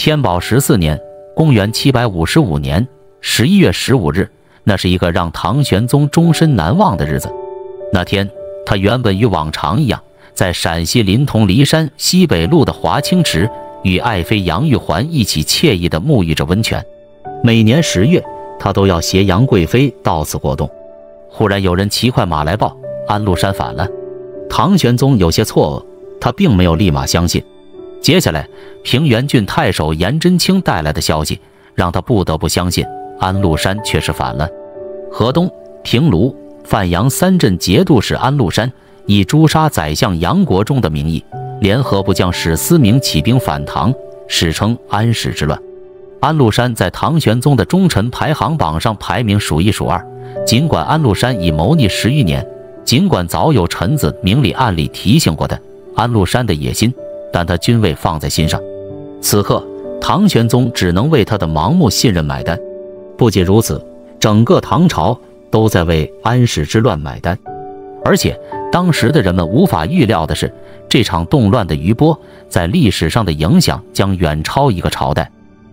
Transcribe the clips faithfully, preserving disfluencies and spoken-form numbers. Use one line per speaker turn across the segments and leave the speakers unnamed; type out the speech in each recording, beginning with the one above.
天宝十四年，公元七百五十五年十一月十五日，那是一个让唐玄宗终身难忘的日子。那天，他原本与往常一样，在陕西临潼骊山西北路的华清池，与爱妃杨玉环一起惬意地沐浴着温泉。每年十月，他都要携杨贵妃到此过冬。忽然有人骑快马来报，安禄山反了。唐玄宗有些错愕，他并没有立马相信。接下来，平原郡太守颜真卿带来的消息，让他不得不相信安禄山确实反了。河东、平卢、范阳三镇节度使安禄山以诛杀宰相杨国忠的名义，联合部将史思明起兵反唐，史称安史之乱。安禄山在唐玄宗的忠臣排行榜上排名数一数二。尽管安禄山已谋逆十余年，尽管早有臣子明里暗里提醒过他安禄山的野心，但他均未放在心上。此刻，唐玄宗只能为他的盲目信任买单。不仅如此，整个唐朝都在为安史之乱买单。而且，当时的人们无法预料的是，这场动乱的余波在历史上的影响将远超一个朝代。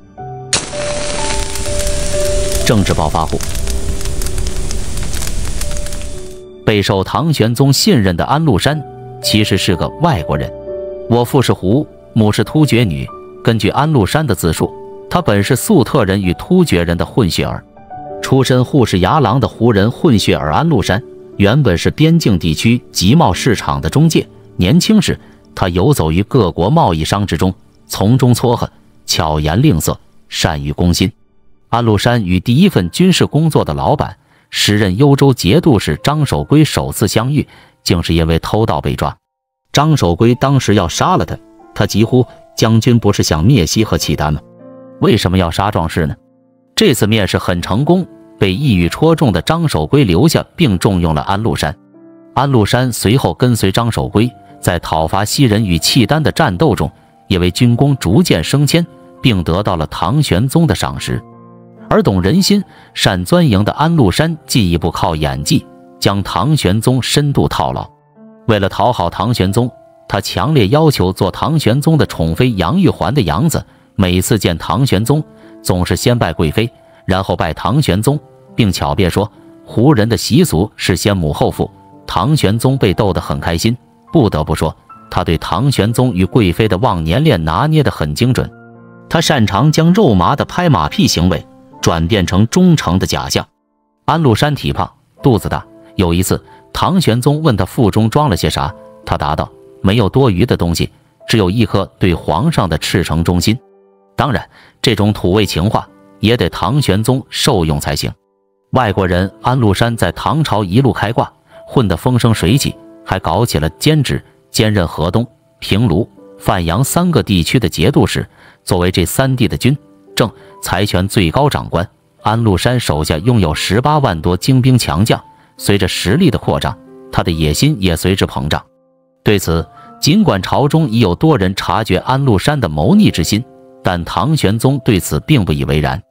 政治暴发户。备受唐玄宗信任的安禄山其实是个外国人。我父是胡，母是突厥女。根据安禄山的自述，他本是粟特人与突厥人的混血儿。出身护士牙郎的胡人混血儿安禄山，原本是边境地区集贸市场的中介。年轻时，他游走于各国贸易商之中，从中撮合，巧言令色，善于攻心。安禄山与第一份军事工作的老板，时任幽州节度使张守珪首次相遇，竟是因为偷盗被抓。张守珪当时要杀了他，他疾呼：“将军不是想灭西和契丹吗？为什么要杀壮士呢？”这次面试很成功，被一语戳中的张守珪留下并重用了安禄山。安禄山随后跟随张守珪，在讨伐西人与契丹的战斗中，也为军功逐渐升迁，并得到了唐玄宗的赏识。而懂人心、善钻营的安禄山进一步靠演技将唐玄宗深度套牢。为了讨好唐玄宗，他强烈要求做唐玄宗的宠妃杨玉环的养子，每次见唐玄宗总是先拜贵妃，然后拜唐玄宗，并巧辩说胡人的习俗是先母后父。唐玄宗被逗得很开心，不得不说他对唐玄宗与贵妃的忘年恋拿捏得很精准。他擅长将肉麻的拍马屁行为转变成忠诚的假象。安禄山体胖，肚子大。有一次，唐玄宗问他腹中装了些啥，他答道：“没有多余的东西，只有一颗对皇上的赤诚忠心。”当然，这种土味情话也得唐玄宗受用才行。外国人安禄山在唐朝一路开挂，混得风生水起，还搞起了兼职，兼任河东、平卢、范阳三个地区的节度使。作为这三地的军政财权最高长官，安禄山手下拥有十八万多精兵强将。随着实力的扩张，他的野心也随之膨胀。对此，尽管朝中已有多人察觉安禄山的谋逆之心，但唐玄宗对此并不以为然。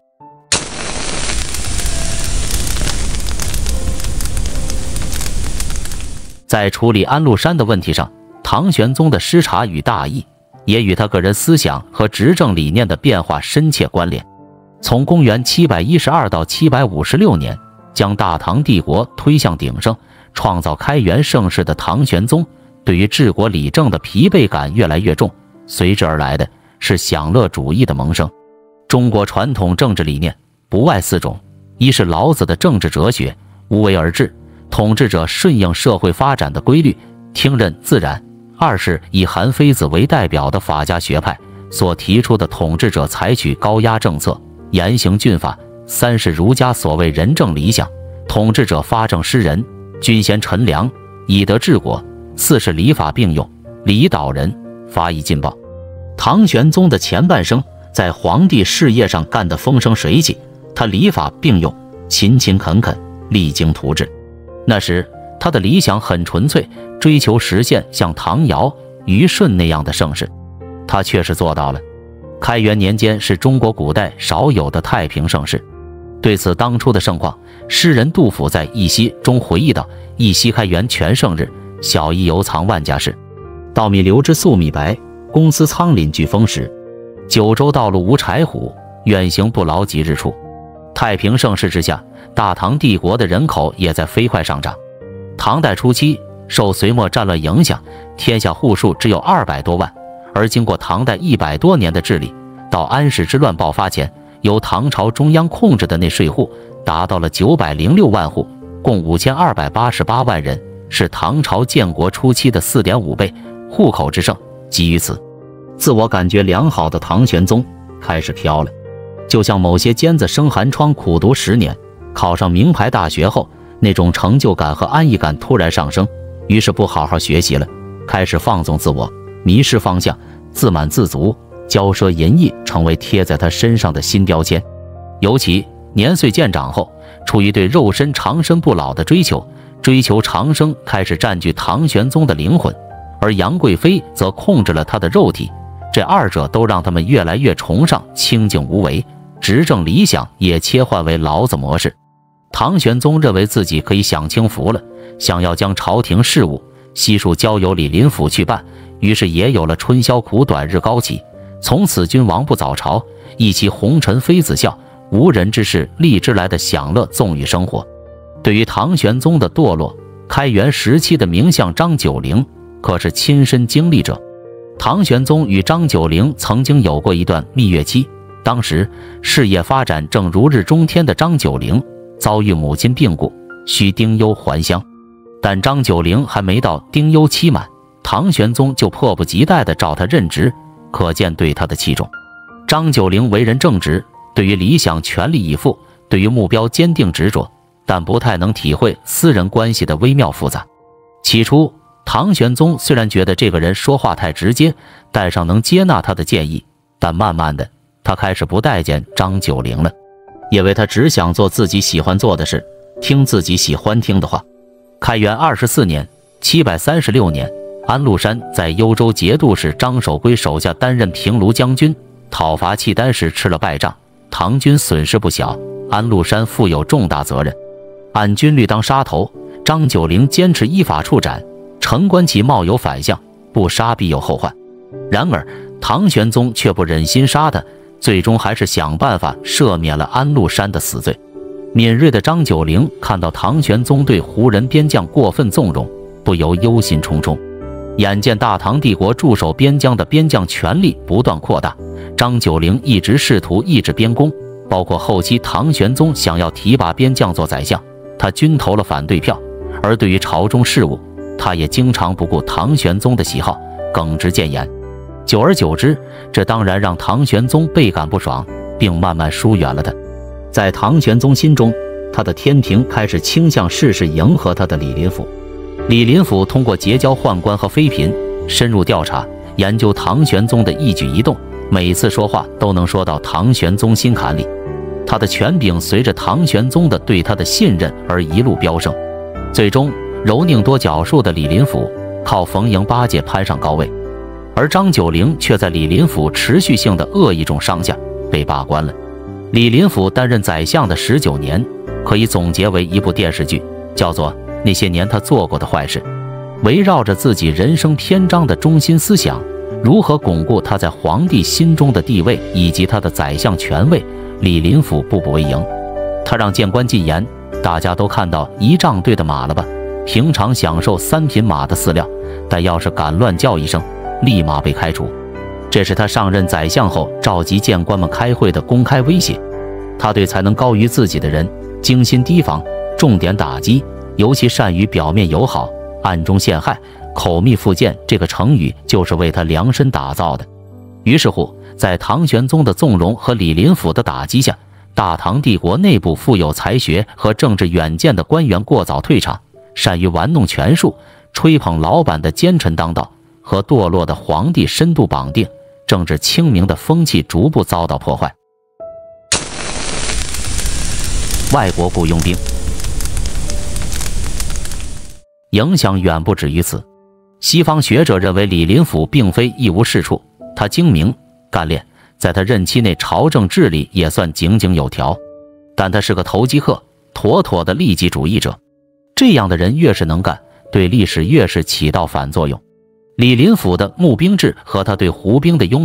在处理安禄山的问题上，唐玄宗的失察与大意也与他个人思想和执政理念的变化深切关联。从公元七百一十二到七百五十六年，将大唐帝国推向鼎盛，创造开元盛世的唐玄宗，对于治国理政的疲惫感越来越重，随之而来的是享乐主义的萌生。中国传统政治理念不外四种：一是老子的政治哲学，无为而治，统治者顺应社会发展的规律，听任自然；二是以韩非子为代表的法家学派所提出的统治者采取高压政策，严刑峻法；三是儒家所谓仁政理想，统治者发政施仁，君贤臣良，以德治国；四是礼法并用，礼导人，法以禁暴。唐玄宗的前半生在皇帝事业上干得风生水起，他礼法并用，勤勤恳恳，励精图治。那时他的理想很纯粹，追求实现像唐尧、虞舜那样的盛世，他确实做到了。开元年间是中国古代少有的太平盛世。对此当初的盛况，诗人杜甫在《忆昔》中回忆道：“忆昔开元全盛日，小邑犹藏万家室。稻米流之粟米白，公司仓廪俱丰实。” 九州道路无柴虎，远行不劳几日处。太平盛世之下，大唐帝国的人口也在飞快上涨。唐代初期，受隋末战乱影响，天下户数只有二百多万，而经过唐代一百多年的治理，到安史之乱爆发前，由唐朝中央控制的内税户达到了九百零六万户，共五千二百八十八万人，是唐朝建国初期的 四点五倍。户口之盛，基于此，自我感觉良好的唐玄宗开始飘了。就像某些尖子生寒窗苦读十年，考上名牌大学后，那种成就感和安逸感突然上升，于是不好好学习了，开始放纵自我，迷失方向，自满自足，骄奢淫逸成为贴在他身上的新标签。尤其年岁渐长后，出于对肉身长生不老的追求，追求长生开始占据唐玄宗的灵魂，而杨贵妃则控制了他的肉体，这二者都让他们越来越崇尚清静无为，执政理想也切换为老子模式。唐玄宗认为自己可以享清福了，想要将朝廷事务悉数交由李林甫去办，于是也有了春宵苦短日高起，从此君王不早朝，一骑红尘妃子笑，无人知是荔枝来的享乐纵欲生活。对于唐玄宗的堕落，开元时期的名相张九龄可是亲身经历者。唐玄宗与张九龄曾经有过一段蜜月期，当时事业发展正如日中天的张九龄遭遇母亲病故，需丁忧还乡。但张九龄还没到丁忧期满，唐玄宗就迫不及待地召他任职，可见对他的器重。张九龄为人正直，对于理想全力以赴，对于目标坚定执着，但不太能体会私人关系的微妙复杂。起初，唐玄宗虽然觉得这个人说话太直接，带上能接纳他的建议，但慢慢的，他开始不待见张九龄了，因为他只想做自己喜欢做的事，听自己喜欢听的话。开元二十四年（七百三十六年），安禄山在幽州节度使张守珪手下担任平卢将军，讨伐契丹时吃了败仗，唐军损失不小，安禄山负有重大责任。按军律当杀头，张九龄坚持依法处斩，陈观其冒有反相，不杀必有后患。然而唐玄宗却不忍心杀他，最终还是想办法赦免了安禄山的死罪。敏锐的张九龄看到唐玄宗对胡人边将过分纵容，不由忧心忡忡。眼见大唐帝国驻守边疆的边将权力不断扩大，张九龄一直试图抑制边攻，包括后期唐玄宗想要提拔边将做宰相，他均投了反对票。而对于朝中事务，他也经常不顾唐玄宗的喜好，耿直谏言。久而久之，这当然让唐玄宗倍感不爽，并慢慢疏远了他。在唐玄宗心中，他的天平开始倾向事事迎合他的李林甫。李林甫通过结交宦官和妃嫔，深入调查研究唐玄宗的一举一动，每次说话都能说到唐玄宗心坎里。他的权柄随着唐玄宗的对他的信任而一路飙升，最终柔宁多角术的李林甫靠逢迎巴结攀上高位，而张九龄却在李林甫持续性的恶意中伤下，被罢官了。李林甫担任宰相的十九年，可以总结为一部电视剧，叫做《那些年他做过的坏事》。围绕着自己人生篇章的中心思想，如何巩固他在皇帝心中的地位以及他的宰相权位，李林甫步步为营。他让谏官进言，大家都看到仪仗队的马了吧？平常享受三品马的饲料，但要是敢乱叫一声，立马被开除。这是他上任宰相后召集谏官们开会的公开威胁。他对才能高于自己的人精心提防，重点打击，尤其善于表面友好，暗中陷害。口蜜腹剑这个成语就是为他量身打造的。于是乎，在唐玄宗的纵容和李林甫的打击下，大唐帝国内部富有才学和政治远见的官员过早退场，善于玩弄权术、吹捧老板的奸臣当道，和堕落的皇帝深度绑定，政治清明的风气逐步遭到破坏。外国雇佣兵影响远不止于此。西方学者认为李林甫并非一无是处，他精明干练，在他任期内朝政治理也算井井有条，但他是个投机客，妥妥的利己主义者。这样的人越是能干，对历史越是起到反作用。李林甫的募兵制和他对胡兵的拥趸，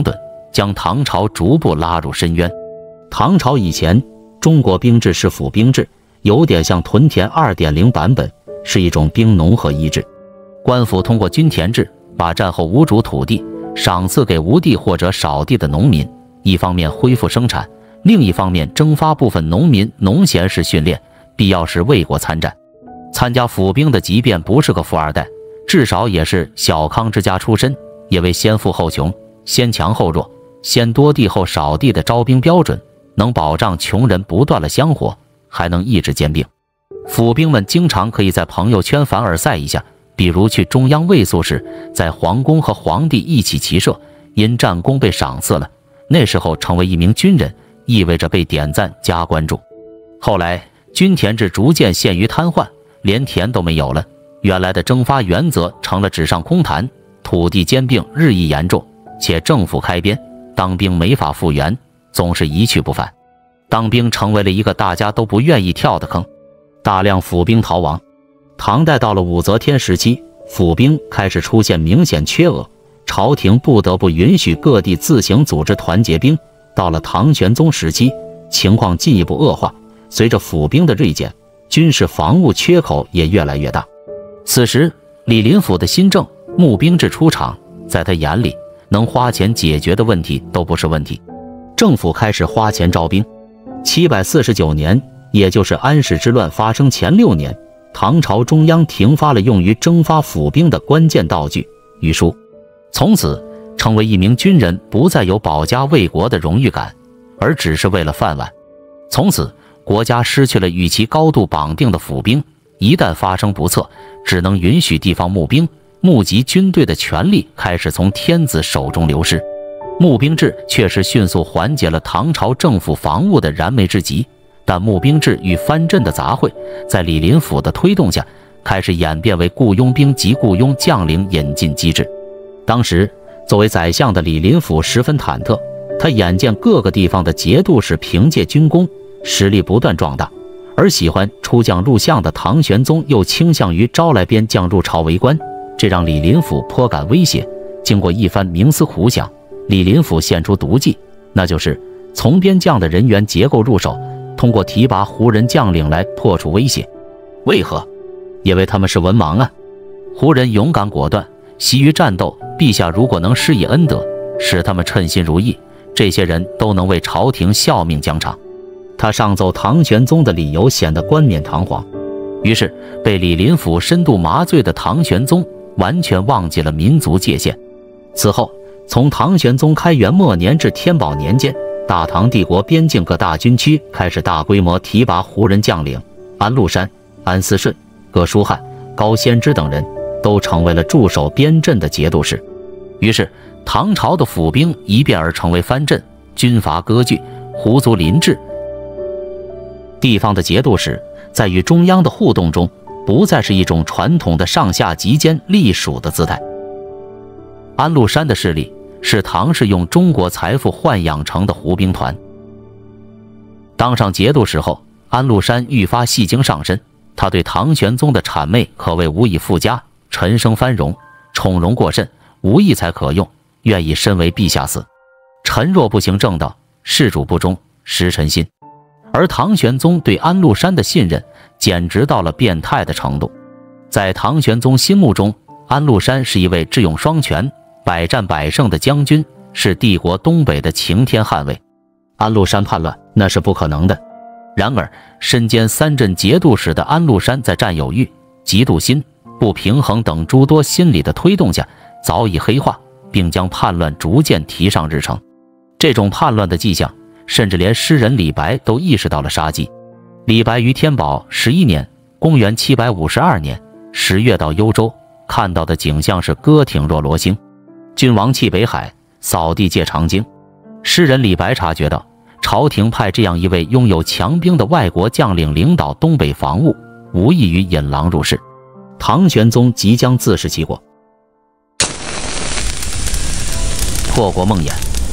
将唐朝逐步拉入深渊。唐朝以前，中国兵制是府兵制，有点像屯田 二点零 版本，是一种兵农合一制。官府通过均田制，把战后无主土地赏赐给无地或者少地的农民，一方面恢复生产，另一方面征发部分农民农闲式训练，必要时为国参战。参加府兵的即便不是个富二代，至少也是小康之家出身，也为先富后穷、先强后弱、先多地后少地的招兵标准，能保障穷人不断了香火，还能抑制兼并。府兵们经常可以在朋友圈凡尔赛一下，比如去中央卫戍时，在皇宫和皇帝一起骑射，因战功被赏赐了，那时候成为一名军人，意味着被点赞加关注。后来均田制逐渐陷于瘫痪，连田都没有了，原来的征发原则成了纸上空谈，土地兼并日益严重，且政府开边，当兵没法复原，总是一去不返。当兵成为了一个大家都不愿意跳的坑，大量府兵逃亡。唐代到了武则天时期，府兵开始出现明显缺额，朝廷不得不允许各地自行组织团结兵。到了唐玄宗时期，情况进一步恶化，随着府兵的锐减，军事防务缺口也越来越大。此时李林甫的新政募兵制出场，在他眼里，能花钱解决的问题都不是问题。政府开始花钱招兵。七百四十九年，也就是安史之乱发生前六年，唐朝中央停发了用于征发府兵的关键道具御书，从此成为一名军人不再有保家卫国的荣誉感，而只是为了饭碗。从此国家失去了与其高度绑定的府兵，一旦发生不测，只能允许地方募兵，募集军队的权力开始从天子手中流失。募兵制确实迅速缓解了唐朝政府防务的燃眉之急，但募兵制与藩镇的杂烩，在李林甫的推动下，开始演变为雇佣兵及雇佣将领引进机制。当时作为宰相的李林甫十分忐忑，他眼见各个地方的节度使凭借军功实力不断壮大，而喜欢出将入相的唐玄宗又倾向于招来边将入朝为官，这让李林甫颇感威胁。经过一番冥思苦想，李林甫献出毒计，那就是从边将的人员结构入手，通过提拔胡人将领来破除威胁。为何？因为他们是文盲啊！胡人勇敢果断，习于战斗，陛下如果能施以恩德，使他们称心如意，这些人都能为朝廷效命疆场。他上奏唐玄宗的理由显得冠冕堂皇，于是被李林甫深度麻醉的唐玄宗完全忘记了民族界限。此后，从唐玄宗开元末年至天宝年间，大唐帝国边境各大军区开始大规模提拔胡人将领，安禄山、安思顺、葛舒翰、高仙芝等人都成为了驻守边镇的节度使。于是唐朝的府兵一变而成为藩镇，军阀割据，胡族林治。地方的节度使在与中央的互动中，不再是一种传统的上下级间隶属的姿态。安禄山的势力是唐氏用中国财富豢养成的胡兵团。当上节度使后，安禄山愈发戏精上身，他对唐玄宗的谄媚可谓无以复加，陈升藩容，宠容过甚，无义才可用，愿以身为陛下死。臣若不行正道，事主不忠，失臣心。而唐玄宗对安禄山的信任简直到了变态的程度。在唐玄宗心目中，安禄山是一位智勇双全、百战百胜的将军，是帝国东北的晴天捍卫。安禄山叛乱，那是不可能的。然而身兼三镇节度使的安禄山在占有欲、嫉妒心、不平衡等诸多心理的推动下，早已黑化，并将叛乱逐渐提上日程。这种叛乱的迹象，甚至连诗人李白都意识到了杀机。李白于天宝十一年（公元七百五十二年）十月到幽州，看到的景象是歌挺若罗星，君王弃北海，扫地界长京。诗人李白察觉到，朝廷派这样一位拥有强兵的外国将领领导东北防务，无异于引狼入室。唐玄宗即将自食其果。破国梦魇，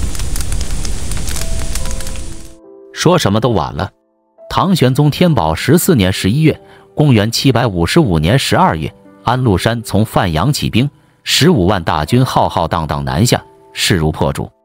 说什么都晚了。唐玄宗天宝十四年十一月，公元七百五十五年十二月，安禄山从范阳起兵，十五万大军浩浩荡荡南下，势如破竹。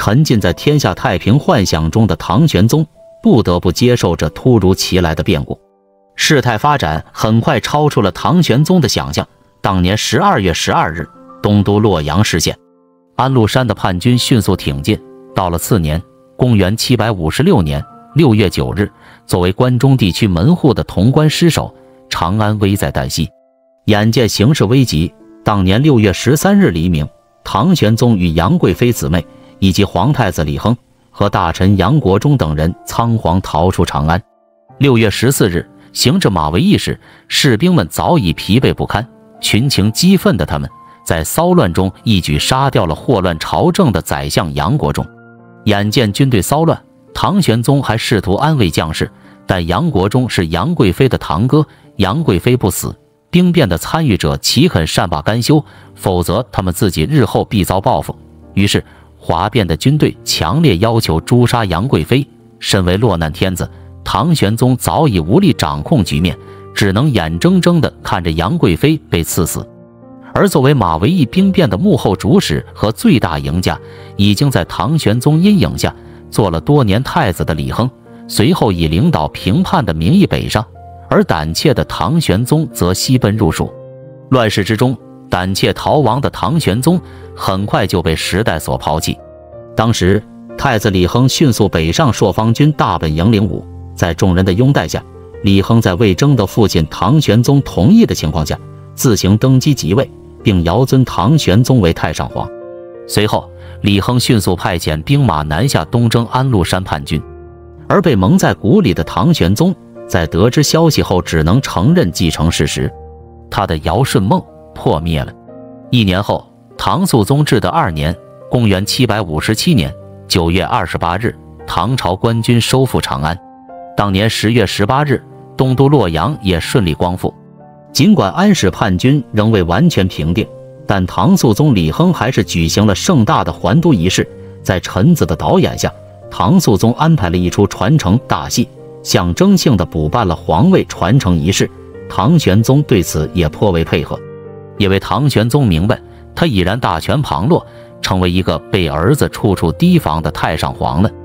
沉浸在天下太平幻想中的唐玄宗不得不接受这突如其来的变故。事态发展很快超出了唐玄宗的想象。当年十二月十二日，东都洛阳失陷，安禄山的叛军迅速挺进。到了次年，公元七百五十六年六月九日，作为关中地区门户的潼关失守，长安危在旦夕。眼见形势危急，当年六月十三日黎明，唐玄宗与杨贵妃姊妹以及皇太子李亨和大臣杨国忠等人仓皇逃出长安。六月十四日，行至马嵬驿时，士兵们早已疲惫不堪，群情激愤的他们在骚乱中一举杀掉了祸乱朝政的宰相杨国忠。眼见军队骚乱，唐玄宗还试图安慰将士，但杨国忠是杨贵妃的堂哥，杨贵妃不死，兵变的参与者岂肯善罢甘休？否则他们自己日后必遭报复。于是哗变的军队强烈要求诛杀杨贵妃。身为落难天子，唐玄宗早已无力掌控局面，只能眼睁睁地看着杨贵妃被赐死。而作为马嵬驿兵变的幕后主使和最大赢家，已经在唐玄宗阴影下做了多年太子的李亨，随后以领导平叛的名义北上，而胆怯的唐玄宗则西奔入蜀。乱世之中，胆怯逃亡的唐玄宗很快就被时代所抛弃。当时太子李亨迅速北上朔方军大本营领武，在众人的拥戴下，李亨在未征得父亲唐玄宗同意的情况下，自行登基即位，并遥尊唐玄宗为太上皇。随后李亨迅速派遣兵马南下东征安禄山叛军，而被蒙在鼓里的唐玄宗在得知消息后只能承认继承事实，他的尧舜梦破灭了。一年后，唐肃宗至德二年，公元七百五十七年九月二十八日，唐朝官军收复长安。当年十月十八日，东都洛阳也顺利光复。尽管安史叛军仍未完全平定，但唐肃宗李亨还是举行了盛大的还都仪式。在臣子的导演下，唐肃宗安排了一出传承大戏，象征性地补办了皇位传承仪式。唐玄宗对此也颇为配合，因为唐玄宗明白，他已然大权旁落，成为一个被儿子处处提防的太上皇了。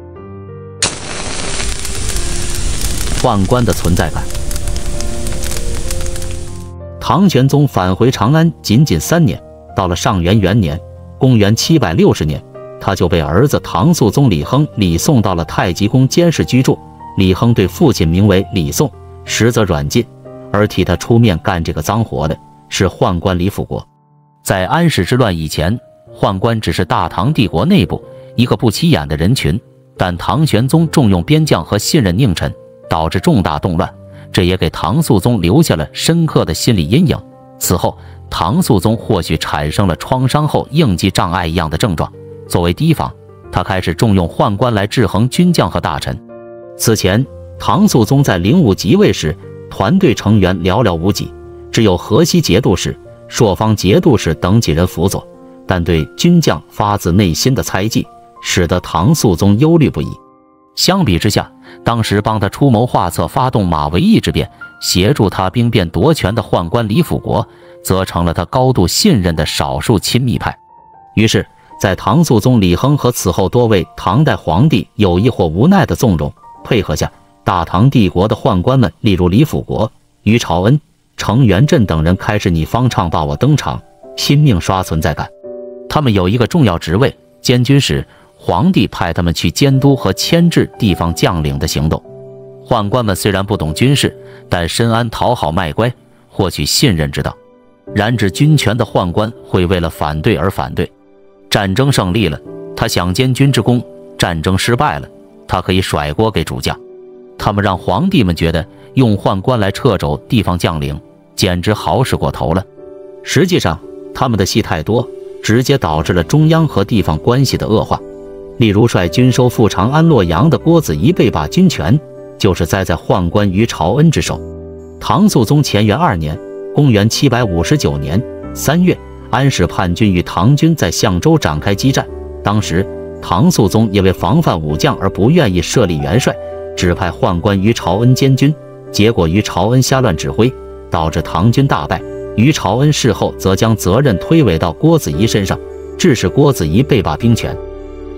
宦官的存在感。唐玄宗返回长安仅仅三年，到了上元元年，公元七百六十年，他就被儿子唐肃宗李亨礼送到了太极宫监视居住。李亨对父亲名为李诵，实则软禁，而替他出面干这个脏活的是宦官李辅国。在安史之乱以前，宦官只是大唐帝国内部一个不起眼的人群，但唐玄宗重用边将和信任佞臣，导致重大动乱，这也给唐肃宗留下了深刻的心理阴影。此后，唐肃宗或许产生了创伤后应激障碍一样的症状。作为提防，他开始重用宦官来制衡军将和大臣。此前，唐肃宗在灵武即位时，团队成员寥寥无几，只有河西节度使、朔方节度使等几人辅佐，但对军将发自内心的猜忌，使得唐肃宗忧虑不已。相比之下，当时帮他出谋划策发动马嵬驿之变，协助他兵变夺权的宦官李辅国，则成了他高度信任的少数亲密派。于是在唐肃宗李亨和此后多位唐代皇帝有意或无奈的纵容配合下，大唐帝国的宦官们，例如李辅国、于朝恩、程元振等人，开始你方唱罢我登场，拼命刷存在感。他们有一个重要职位，监军使，皇帝派他们去监督和牵制地方将领的行动。宦官们虽然不懂军事，但深谙讨好卖乖、获取信任之道。然指军权的宦官会为了反对而反对。战争胜利了，他想监军之功；战争失败了，他可以甩锅给主将。他们让皇帝们觉得用宦官来掣肘地方将领，简直好使过头了。实际上，他们的戏太多，直接导致了中央和地方关系的恶化。例如，率军收复长安洛阳的郭子仪被罢军权，就是栽在宦官于朝恩之手。唐肃宗乾元二年，公元七百五十九年三月，安史叛军与唐军在象州展开激战。当时，唐肃宗因为防范武将而不愿意设立元帅，指派宦官于朝恩监军，结果于朝恩瞎乱指挥，导致唐军大败。于朝恩事后则将责任推诿到郭子仪身上，致使郭子仪被罢兵权。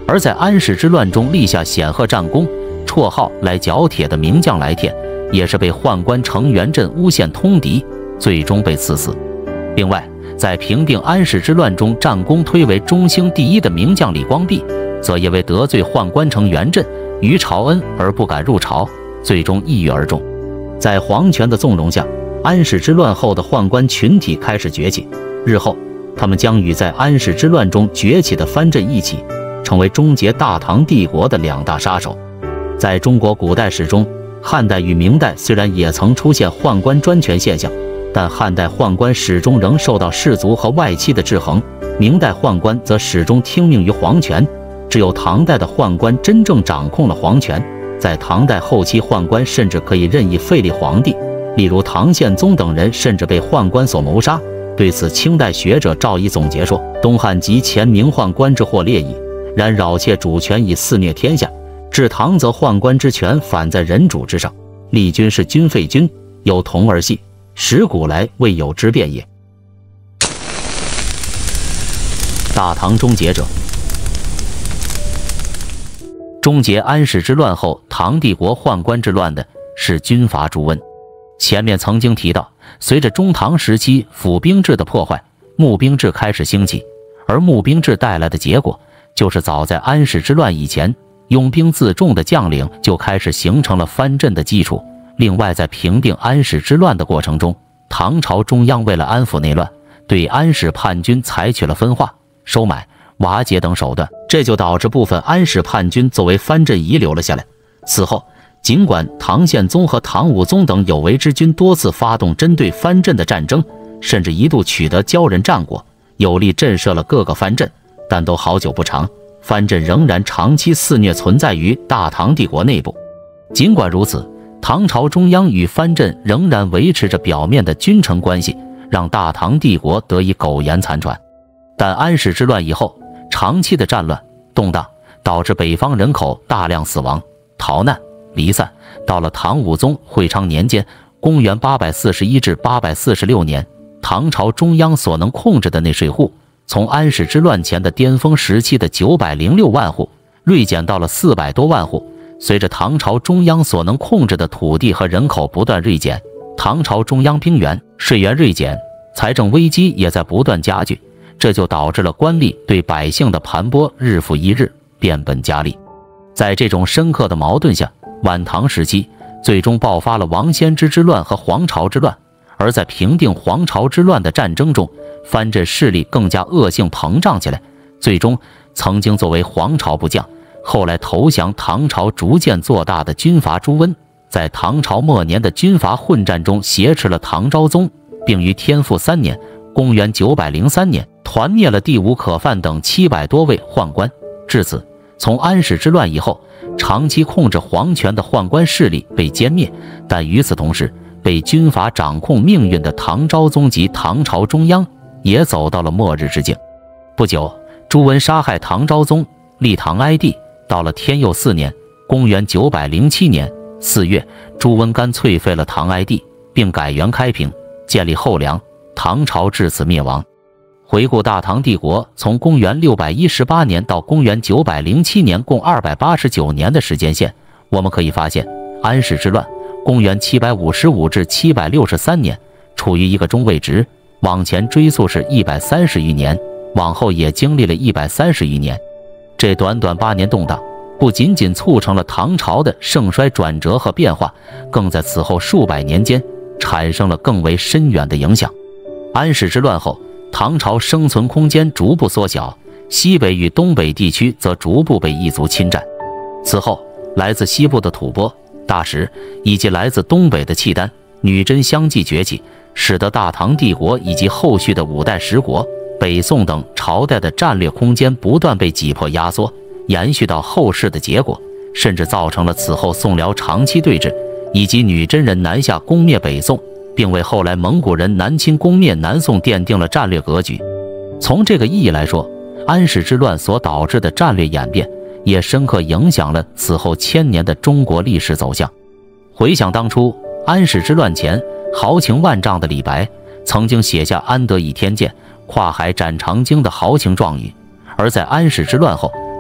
而在安史之乱中立下显赫战功，绰号来角铁的名将来天，也是被宦官程元振诬陷通敌，最终被赐死。另外，在平定安史之乱中战功推为中兴第一的名将李光弼，则因为得罪宦官程元振于朝恩而不敢入朝，最终抑郁而终。在皇权的纵容下，安史之乱后的宦官群体开始崛起，日后他们将与在安史之乱中崛起的藩镇一起，成为终结大唐帝国的两大杀手。在中国古代史中，汉代与明代虽然也曾出现宦官专权现象，但汉代宦官始终仍受到士族和外戚的制衡，明代宦官则始终听命于皇权。只有唐代的宦官真正掌控了皇权，在唐代后期，宦官甚至可以任意废立皇帝，例如唐宪宗等人甚至被宦官所谋杀。对此，清代学者赵乙总结说：东汉及前明宦官之祸烈矣，然扰窃主权以肆虐天下。至唐则宦官之权反在人主之上，立君是君废君，有同而系，始古来未有之变也。大唐终结者。终结安史之乱后唐帝国宦官之乱的是军阀朱温。前面曾经提到，随着中唐时期府兵制的破坏，募兵制开始兴起，而募兵制带来的结果就是早在安史之乱以前，拥兵自重的将领就开始形成了藩镇的基础。另外，在平定安史之乱的过程中，唐朝中央为了安抚内乱，对安史叛军采取了分化、收买、瓦解等手段，这就导致部分安史叛军作为藩镇遗留了下来。此后，尽管唐宪宗和唐武宗等有为之君多次发动针对藩镇的战争，甚至一度取得骄人战果，有力震慑了各个藩镇，但都好久不长，藩镇仍然长期肆虐存在于大唐帝国内部。尽管如此，唐朝中央与藩镇仍然维持着表面的君臣关系，让大唐帝国得以苟延残喘。但安史之乱以后，长期的战乱动荡导致北方人口大量死亡、逃难、离散。到了唐武宗会昌年间，公元八百四十一至八百四十六年，唐朝中央所能控制的内税户，从安史之乱前的巅峰时期的九百零六万户，锐减到了四百多万户。随着唐朝中央所能控制的土地和人口不断锐减，唐朝中央兵源、税源锐减，财政危机也在不断加剧，这就导致了官吏对百姓的盘剥日复一日，变本加厉。在这种深刻的矛盾下，晚唐时期最终爆发了王仙芝之乱和黄巢之乱。而在平定黄巢之乱的战争中，藩镇势力更加恶性膨胀起来，最终曾经作为黄巢部将，后来投降唐朝逐渐做大的军阀朱温，在唐朝末年的军阀混战中挟持了唐昭宗，并于天复三年公元九百零三年团灭了地无可犯等七百多位宦官。至此，从安史之乱以后，长期控制皇权的宦官势力被歼灭，但与此同时，被军阀掌控命运的唐昭宗及唐朝中央也走到了末日之境。不久，朱温杀害唐昭宗，立唐哀帝。到了天佑四年公元九百零七年四月，朱温干脆废了唐哀帝，并改元开平，建立后梁，唐朝至此灭亡。回顾大唐帝国从公元六百一十八年到公元九百零七年共二百八十九年的时间线，我们可以发现，安史之乱公元七百五十五至七百六十三年处于一个中位值，往前追溯是一百三十余年，往后也经历了一百三十余年。这短短八年动荡，不仅仅促成了唐朝的盛衰转折和变化，更在此后数百年间产生了更为深远的影响。安史之乱后，唐朝生存空间逐步缩小，西北与东北地区则逐步被异族侵占。此后，来自西部的吐蕃、大食以及来自东北的契丹、女真相继崛起，使得大唐帝国以及后续的五代十国、北宋等朝代的战略空间不断被挤迫压缩，延续到后世的结果，甚至造成了此后宋辽长期对峙，以及女真人南下攻灭北宋，并为后来蒙古人南侵攻灭南宋奠定了战略格局。从这个意义来说，安史之乱所导致的战略演变，也深刻影响了此后千年的中国历史走向。回想当初安史之乱前，豪情万丈的李白曾经写下安得倚天剑，跨海斩长鲸的豪情壮语，而在安史之乱后，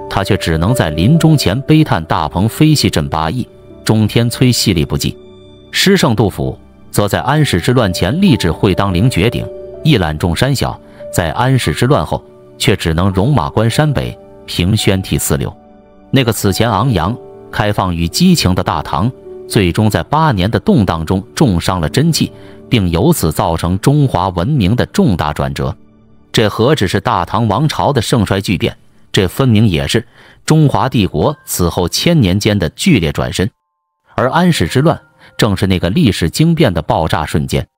他却只能在临终前悲叹大鹏飞系振八翼，中天摧细力不济。诗圣杜甫则在安史之乱前立志会当凌绝顶，一览众山小，在安史之乱后却只能戎马关山北，凭宣涕四流。那个此前昂扬、开放与激情的大唐，最终在八年的动荡中重伤了真气，并由此造成中华文明的重大转折。这何止是大唐王朝的盛衰巨变，这分明也是中华帝国此后千年间的剧烈转身。而安史之乱正是那个历史惊变的爆炸瞬间。